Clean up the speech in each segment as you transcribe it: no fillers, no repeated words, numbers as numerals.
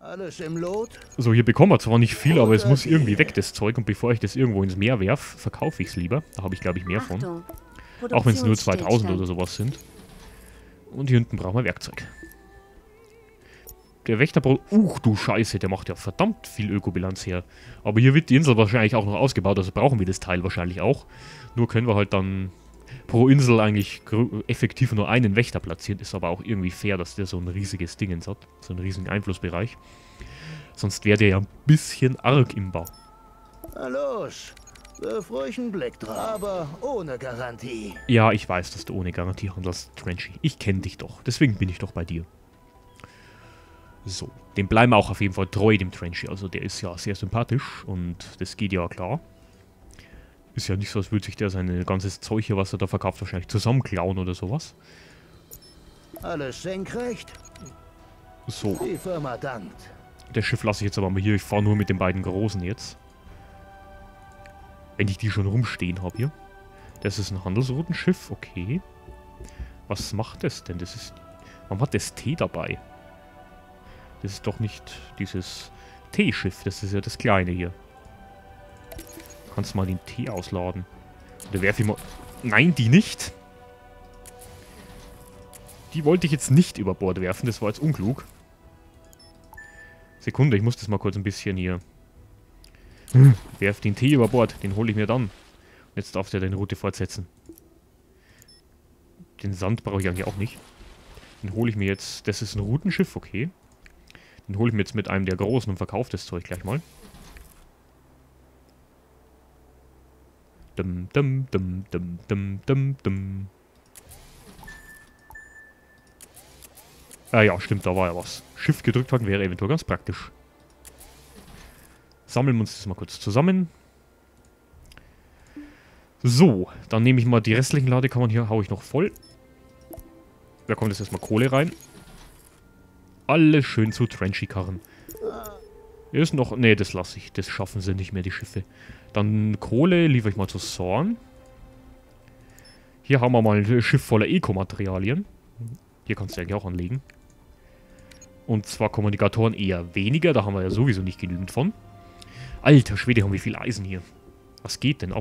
Alles im Lot? So, hier bekommen wir zwar nicht viel, aber es muss irgendwie weg, das Zeug. Und bevor ich das irgendwo ins Meer werfe, verkaufe ich es lieber. Da habe ich, glaube ich, mehr von. Achtung. Auch wenn es nur 2000 Produktionsstillstand. oder sowas sind. Und hier hinten brauchen wir Werkzeug. Der Wächter... du Scheiße, der macht ja verdammt viel Ökobilanz her. Aber hier wird die Insel wahrscheinlich auch noch ausgebaut, also brauchen wir das Teil wahrscheinlich auch. Nur können wir halt dann pro Insel eigentlich effektiv nur einen Wächter platzieren. Ist aber auch irgendwie fair, dass der so ein riesiges Dingens hat. So einen riesigen Einflussbereich. Sonst wäre der ja ein bisschen arg im Bau. Na los, wirf ruhig einen Blick drauf, aber ohne Garantie. Ja, ich weiß, dass du ohne Garantie handelst, Trenchy. Ich kenne dich doch. Deswegen bin ich doch bei dir. So, dem bleiben wir auch auf jeden Fall treu, dem Trenchy. Also der ist ja sehr sympathisch und das geht ja klar. Ist ja nicht so, als würde sich der sein ganzes Zeug hier, was er da verkauft, wahrscheinlich zusammenklauen oder sowas. Alles senkrecht? So, Die Firma dankt. das Schiff lasse ich jetzt aber mal hier. Ich fahre nur mit den beiden Großen jetzt. Wenn ich die schon rumstehen habe hier. Das ist ein Handelsroutenschiff, okay. Was macht das denn? Das ist... Warum hat das Tee dabei? Das ist doch nicht dieses Teeschiff. Das ist ja das kleine hier. Kannst mal den Tee ausladen. Oder werfe ich mal... Nein, die nicht. Die wollte ich jetzt nicht über Bord werfen. Das war jetzt unklug. Sekunde, ich muss das mal kurz ein bisschen hier... Werf den Tee über Bord. Den hole ich mir dann. Jetzt darf der deine Route fortsetzen. Den Sand brauche ich eigentlich auch nicht. Den hole ich mir jetzt... Das ist ein Routenschiff, okay. Den hole ich mir jetzt mit einem der Großen und verkaufe das Zeug gleich mal. Dum, dum, dum, dum, dum, dum, dum. Ah ja, stimmt, da war ja was. Shift gedrückt halten wäre eventuell ganz praktisch. Sammeln wir uns das mal kurz zusammen. So, dann nehme ich mal die restlichen Ladekammern hier, hau ich noch voll. Da kommt jetzt erstmal Kohle rein. Alles schön zu Trenchy-Karren. Ist noch... Ne, das lasse ich. Das schaffen sie nicht mehr, die Schiffe. Dann Kohle liefere ich mal zu Zorn. Hier haben wir mal ein Schiff voller Eco-Materialien. Hier kannst du eigentlich auch anlegen. Und zwar Kommunikatoren eher weniger. Da haben wir ja sowieso nicht genügend von. Alter Schwede, haben wir viel Eisen hier. Was geht denn ab?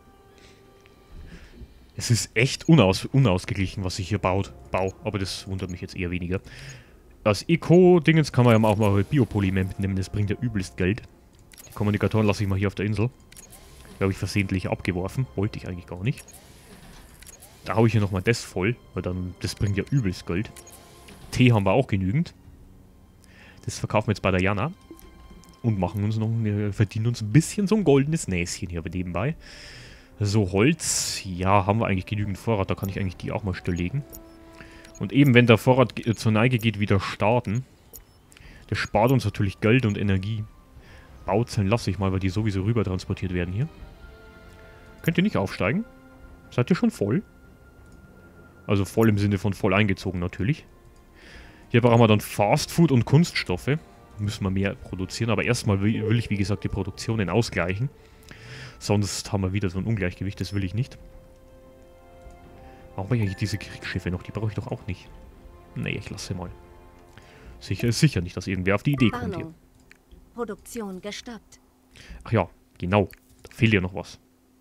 Es ist echt unausgeglichen, was ich hier baue. Aber das wundert mich jetzt eher weniger. Das Eco-Dingens kann man ja auch mal Biopolymer mitnehmen. Das bringt ja übelst Geld. Die Kommunikatoren lasse ich mal hier auf der Insel. Die habe ich versehentlich abgeworfen. Wollte ich eigentlich gar nicht. Da haue ich hier nochmal das voll. Weil dann, das bringt ja übelst Geld. Tee haben wir auch genügend. Das verkaufen wir jetzt bei der Jana. Und machen uns noch, verdienen uns ein bisschen so ein goldenes Näschen hier nebenbei. So, Holz. Ja, haben wir eigentlich genügend Vorrat. Da kann ich eigentlich die auch mal stilllegen. Und eben, wenn der Vorrat zur Neige geht, wieder starten. Das spart uns natürlich Geld und Energie. Bauzellen lasse ich mal, weil die sowieso rüber transportiert werden hier. Könnt ihr nicht aufsteigen? Seid ihr schon voll? Also voll im Sinne von voll eingezogen natürlich. Hier brauchen wir dann Fastfood und Kunststoffe. Müssen wir mehr produzieren, aber erstmal will ich, wie gesagt, die Produktionen ausgleichen. Sonst haben wir wieder so ein Ungleichgewicht, das will ich nicht. Warum habe ich eigentlich diese Kriegsschiffe noch? Die brauche ich doch auch nicht. Nee, ich lasse sie mal. Sicher ist sicher nicht, dass irgendwer auf die Idee kommt hier. Warnung. Produktion gestoppt. Ach ja, genau. Da fehlt ja noch was.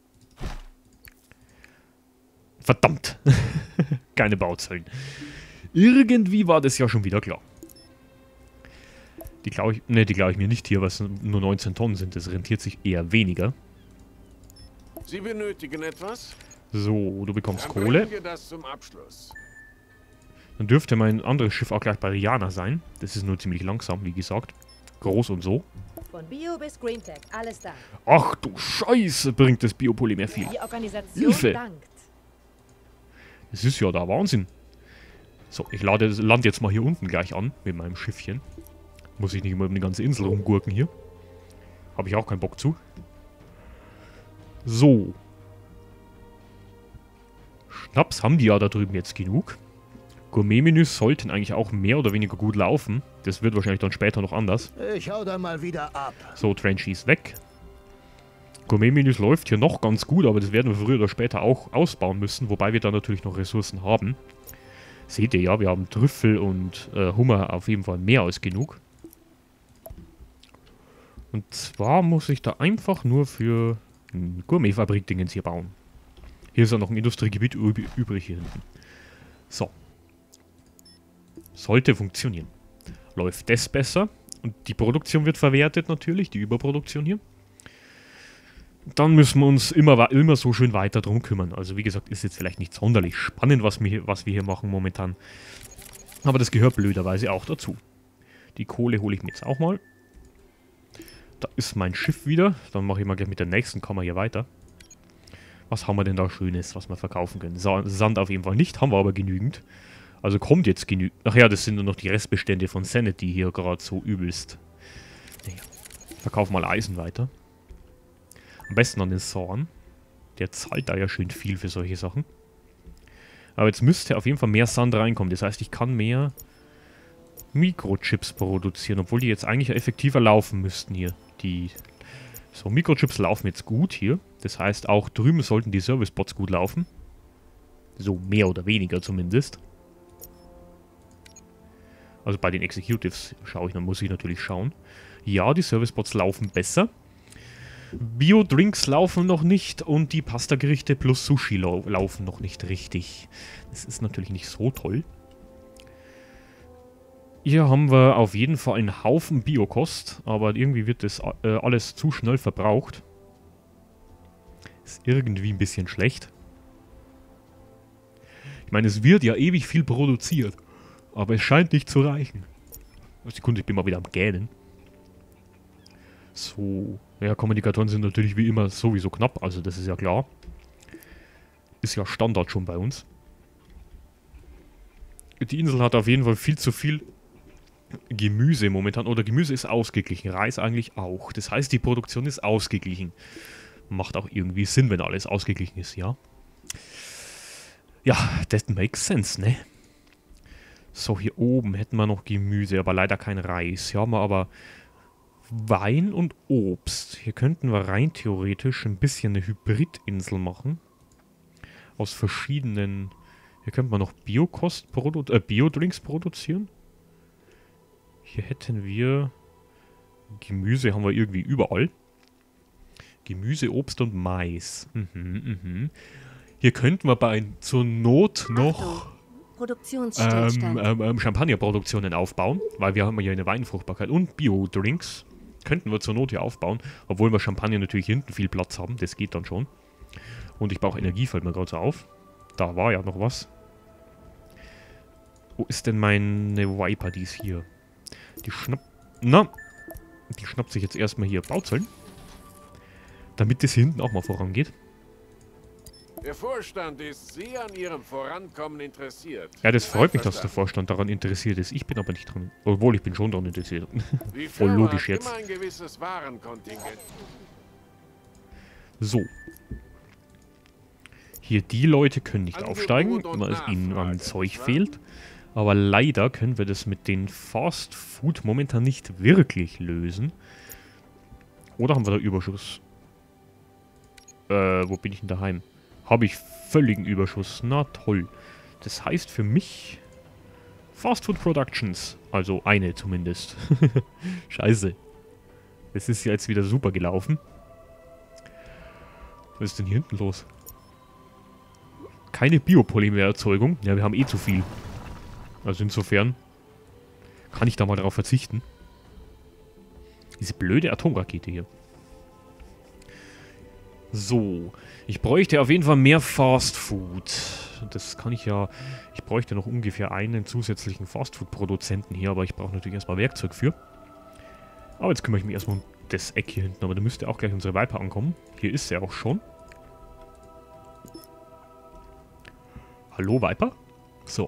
Verdammt. Keine Bauzellen. Irgendwie war das ja schon wieder klar. Die glaube ich... Ne, die glaube ich mir nicht hier, weil es nur 19 Tonnen sind. Das rentiert sich eher weniger. Sie benötigen etwas? So, du bekommst Dann Kohle. bringen wir das zum Abschluss. Dann dürfte mein anderes Schiff auch gleich bei Rihanna sein. Das ist nur ziemlich langsam, wie gesagt. Groß und so. Von Bio bis Greentech, alles da. Ach du Scheiße, bringt das Biopolymer viel. Die Organisation Hilfe. dankt. Das ist ja da Wahnsinn. So, ich lande jetzt mal hier unten gleich an mit meinem Schiffchen. Muss ich nicht immer um die ganze Insel rumgurken hier. Habe ich auch keinen Bock zu. So. Schnaps haben die ja da drüben jetzt genug. Gourmet-Menüs sollten eigentlich auch mehr oder weniger gut laufen. Das wird wahrscheinlich dann später noch anders. Ich hau dann mal wieder ab. So, Trenchy ist weg. Gourmet-Menüs läuft hier noch ganz gut, aber das werden wir früher oder später auch ausbauen müssen, wobei wir dann natürlich noch Ressourcen haben. Seht ihr ja, wir haben Trüffel und Hummer auf jeden Fall mehr als genug. Und zwar muss ich da einfach nur für ein Gourmetfabrik-Dingens hier bauen. Hier ist auch noch ein Industriegebiet übrig hier hinten. So. Sollte funktionieren. Läuft das besser. Und die Produktion wird verwertet natürlich, die Überproduktion hier. Dann müssen wir uns immer so schön weiter drum kümmern. Also wie gesagt, ist jetzt vielleicht nicht sonderlich spannend, was wir hier machen momentan. Aber das gehört blöderweise auch dazu. Die Kohle hole ich mir jetzt auch mal. Da ist mein Schiff wieder. Dann mache ich mal gleich mit der nächsten Kammer hier weiter. Was haben wir denn da Schönes, was wir verkaufen können? Sand auf jeden Fall nicht, haben wir aber genügend. Also kommt jetzt genügend. Ach ja, das sind nur noch die Restbestände von Sanity hier gerade so übelst. Naja, verkaufen mal Eisen weiter. Am besten an den Zorn. Der zahlt da ja schön viel für solche Sachen. Aber jetzt müsste auf jeden Fall mehr Sand reinkommen. Das heißt, ich kann mehr Mikrochips produzieren, obwohl die jetzt eigentlich effektiver laufen müssten hier. So, Mikrochips laufen jetzt gut hier. Das heißt, auch drüben sollten die Servicebots gut laufen. So, mehr oder weniger zumindest. Also bei den Executives muss ich natürlich schauen. Ja, die Servicebots laufen besser. Bio-Drinks laufen noch nicht und die Pasta-Gerichte plus Sushi laufen noch nicht richtig. Das ist natürlich nicht so toll. Hier haben wir auf jeden Fall einen Haufen Biokost, aber irgendwie wird das alles zu schnell verbraucht. Ist irgendwie ein bisschen schlecht. Ich meine, es wird ja ewig viel produziert, aber es scheint nicht zu reichen. Sekunde, ich bin mal wieder am Gähnen. So, ja, Kommunikatoren sind natürlich wie immer sowieso knapp, also das ist ja klar. Ist ja Standard schon bei uns. Die Insel hat auf jeden Fall viel zu viel Gemüse momentan, oder Gemüse ist ausgeglichen, Reis eigentlich auch. Das heißt, die Produktion ist ausgeglichen. Macht auch irgendwie Sinn, wenn alles ausgeglichen ist, ja. Ja, that makes sense, ne? So, hier oben hätten wir noch Gemüse, aber leider kein Reis. Hier haben wir aber Wein und Obst. Hier könnten wir rein theoretisch ein bisschen eine Hybridinsel machen. Aus verschiedenen... Hier könnte man noch Biodrinks produzieren. Hier hätten wir... Gemüse haben wir irgendwie überall. Gemüse, Obst und Mais. Hier könnten wir zur Not noch Champagnerproduktionen aufbauen, weil wir haben ja eine Weinfruchtbarkeit und Biodrinks. Könnten wir zur Not hier aufbauen, obwohl wir Champagner natürlich hinten viel Platz haben. Das geht dann schon. Und ich brauche Energie, fällt mir gerade so auf. Da war ja noch was. Wo ist denn meine Viper? Die ist hier. Die schnappt sich jetzt erstmal hier Bauzellen. Damit das hinten auch mal vorangeht. Der Vorstand ist sehr an Ihrem Vorankommen interessiert. Ja, das freut mich, dass der Vorstand daran interessiert ist. Ich bin aber nicht dran. Obwohl, ich bin schon daran interessiert. Voll logisch jetzt. Immer ein gewisses Warenkontingent. So. Hier, die Leute können nicht aufsteigen, weil es ihnen an Zeug fehlt. Aber leider können wir das mit den Fast Food momentan nicht wirklich lösen. Oder haben wir da Überschuss? Wo bin ich denn daheim? Habe ich völligen Überschuss. Na toll. Das heißt für mich Fast Food Productions. Also eine zumindest. Scheiße. Das ist ja jetzt wieder super gelaufen. Was ist denn hier hinten los? Keine Biopolymererzeugung. Ja, wir haben eh zu viel. Also insofern kann ich da mal darauf verzichten. Diese blöde Atomrakete hier. So, ich bräuchte auf jeden Fall mehr Fast Food. Das kann ich ja... Ich bräuchte noch ungefähr einen zusätzlichen Fast Food Produzenten hier, aber ich brauche natürlich erstmal Werkzeug für. Aber jetzt kümmere ich mich erstmal um das Eck hier hinten. Aber da müsste auch gleich unsere Viper ankommen. Hier ist sie auch schon. Hallo Viper? So.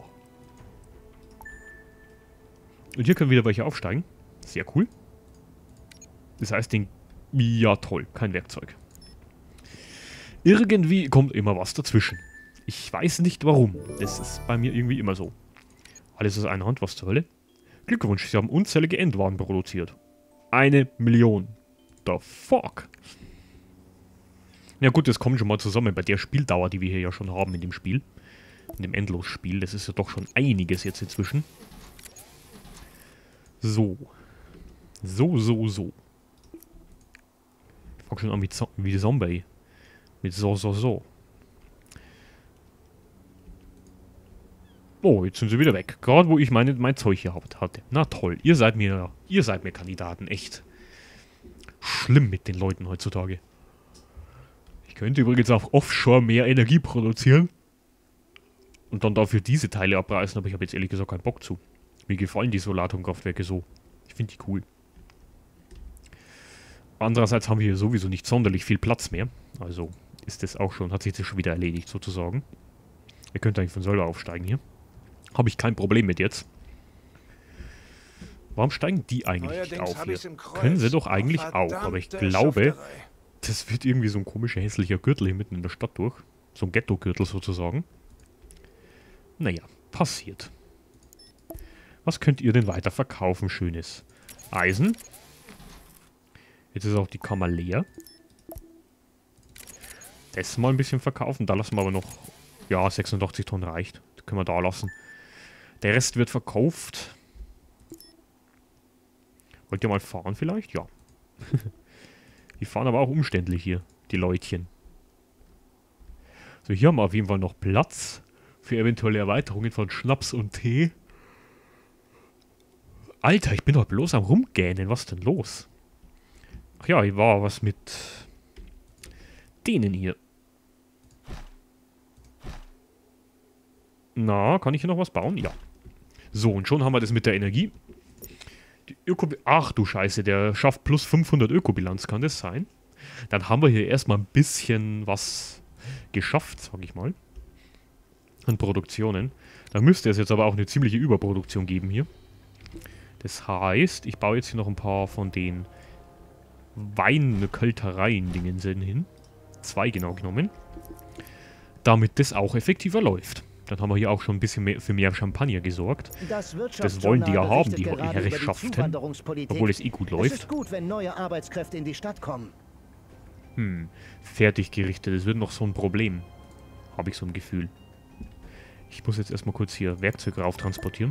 Und hier können wieder welche aufsteigen. Sehr cool. Das heißt, ja toll, kein Werkzeug. Irgendwie kommt immer was dazwischen. Ich weiß nicht warum. Das ist bei mir irgendwie immer so. Alles aus einer Hand, was zur Hölle? Glückwunsch, Sie haben unzählige Endwaren produziert. 1 Million. The fuck? Ja gut, das kommt schon mal zusammen bei der Spieldauer, die wir hier ja schon haben in dem Spiel. In dem Endlosspiel. Das ist ja doch schon einiges jetzt inzwischen. So. So. Fang schon an wie Zombie. Mit so. Oh, jetzt sind sie wieder weg. Gerade wo ich mein Zeug hier hatte. Na toll, ihr seid mir Kandidaten, echt. Schlimm mit den Leuten heutzutage. Ich könnte übrigens auch offshore mehr Energie produzieren. Und dann dafür diese Teile abreißen, aber ich habe jetzt ehrlich gesagt keinen Bock zu. Mir gefallen die Solatomkraftwerke so. Ich finde die cool. Andererseits haben wir hier sowieso nicht sonderlich viel Platz mehr. Also ist das auch schon, hat sich das schon wieder erledigt sozusagen. Ihr könnt eigentlich von selber aufsteigen hier. Habe ich kein Problem mit jetzt. Warum steigen die eigentlich nicht auf hier? Können sie doch eigentlich auch, aber ich glaube, das wird irgendwie so ein komischer, hässlicher Gürtel hier mitten in der Stadt durch. So ein Ghetto-Gürtel sozusagen. Naja, passiert. Was könnt ihr denn weiter verkaufen, Schönes? Eisen. Jetzt ist auch die Kammer leer. Das mal ein bisschen verkaufen. Da lassen wir aber noch... Ja, 86 Tonnen reicht. Das können wir da lassen. Der Rest wird verkauft. Wollt ihr mal fahren vielleicht? Ja. Die fahren aber auch umständlich hier, die Leutchen. So, hier haben wir auf jeden Fall noch Platz für eventuelle Erweiterungen von Schnaps und Tee. Alter, ich bin doch bloß am Rumgähnen. Was ist denn los? Ach ja, hier war was mit denen hier. Na, kann ich hier noch was bauen? Ja. So, und schon haben wir das mit der Energie. Die Ach du Scheiße, der schafft plus 500 Ökobilanz, kann das sein? Dann haben wir hier erstmal ein bisschen was geschafft, sag ich mal. An Produktionen. Da müsste es jetzt aber auch eine ziemliche Überproduktion geben hier. Das heißt, ich baue jetzt hier noch ein paar von den Weinköltereien-Dingen hin. 2 genau genommen. Damit das auch effektiver läuft. Dann haben wir hier auch schon ein bisschen mehr für mehr Champagner gesorgt. Das wollen die ja haben, die Herrschaften. Obwohl es eh gut läuft. Es ist gut, wenn neue Arbeitskräfte in die Stadt kommen. Fertiggerichte, das wird noch so ein Problem. Habe ich so ein Gefühl. Ich muss jetzt erstmal kurz hier Werkzeuge rauf transportieren.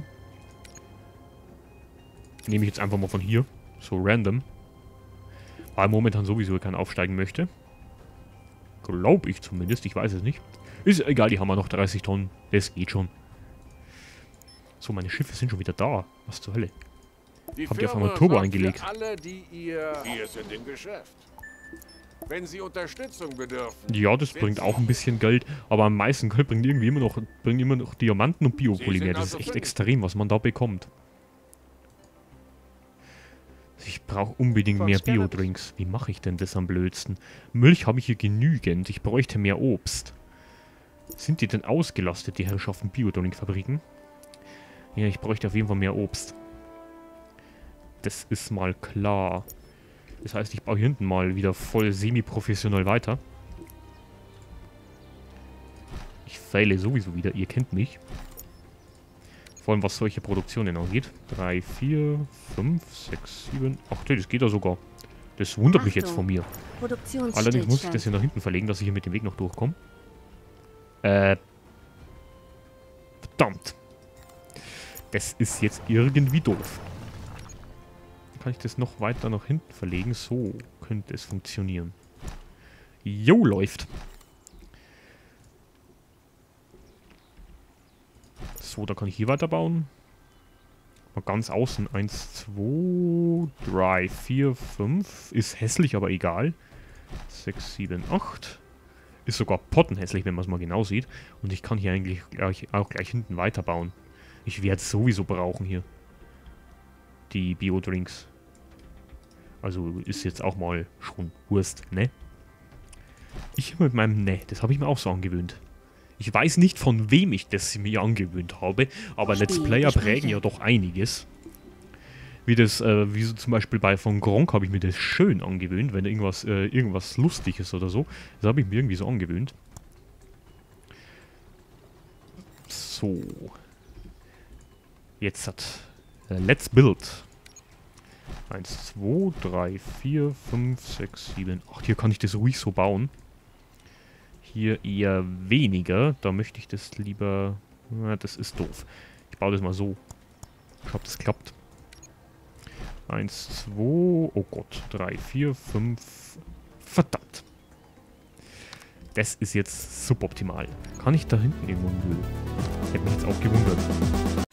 Nehme ich jetzt einfach mal von hier. So random. Weil momentan sowieso keiner aufsteigen möchte. Glaube ich zumindest, ich weiß es nicht. Ist egal, die haben wir noch 30 Tonnen. Das geht schon. So, meine Schiffe sind schon wieder da. Was zur Hölle? Habt ihr auf einmal Turbo eingelegt? Alle, wir sind im Geschäft. Wenn Sie Unterstützung bedürfen. Ja, das bringt auch ein bisschen Geld, aber am meisten Geld bringt irgendwie immer noch Diamanten und Biopolymer. Das ist echt extrem, was man da bekommt. Ich brauche unbedingt mehr Biodrinks. Wie mache ich denn das am blödsten? Milch habe ich hier genügend. Ich bräuchte mehr Obst. Sind die denn ausgelastet, die Herrschaften Biodrinkfabriken? Ja, ich bräuchte auf jeden Fall mehr Obst. Das ist mal klar. Das heißt, ich baue hier hinten mal wieder voll semi-professionell weiter. Ich faile sowieso wieder, ihr kennt mich. Vor allem, was solche Produktionen angeht. 3, 4, 5, 6, 7, 8, das geht ja sogar. Das wundert mich jetzt von mir. Allerdings muss ich das hier nach hinten verlegen, dass ich hier mit dem Weg noch durchkomme. Verdammt. Das ist jetzt irgendwie doof. Kann ich das noch weiter nach hinten verlegen? So könnte es funktionieren. Jo, läuft. So, da kann ich hier weiterbauen. Mal ganz außen. 1, 2, 3, 4, 5. Ist hässlich, aber egal. 6, 7, 8. Ist sogar pottenhässlich, wenn man es mal genau sieht. Und ich kann hier eigentlich auch gleich hinten weiterbauen. Ich werde es sowieso brauchen hier. Die Biodrinks. Also ist jetzt auch mal schon Wurst, ne? Ich mit meinem Ne, das habe ich mir auch so angewöhnt. Ich weiß nicht, von wem ich das mir angewöhnt habe, aber Let's Player prägen ja doch einiges. Wie so zum Beispiel bei von Gronkh habe ich mir das schön angewöhnt, wenn irgendwas lustig ist oder so. Das habe ich mir irgendwie so angewöhnt. So. Jetzt Let's Build. 1, 2, 3, 4, 5, 6, 7, 8. Hier kann ich das ruhig so bauen. Hier eher weniger. Da möchte ich das lieber... Na, das ist doof. Ich baue das mal so. Ich hoffe, das klappt. 1, 2, oh Gott, 3, 4, 5, Verdammt. Das ist jetzt suboptimal. Kann ich da hinten irgendwo? Nö. Hätte mich jetzt auch gewundert.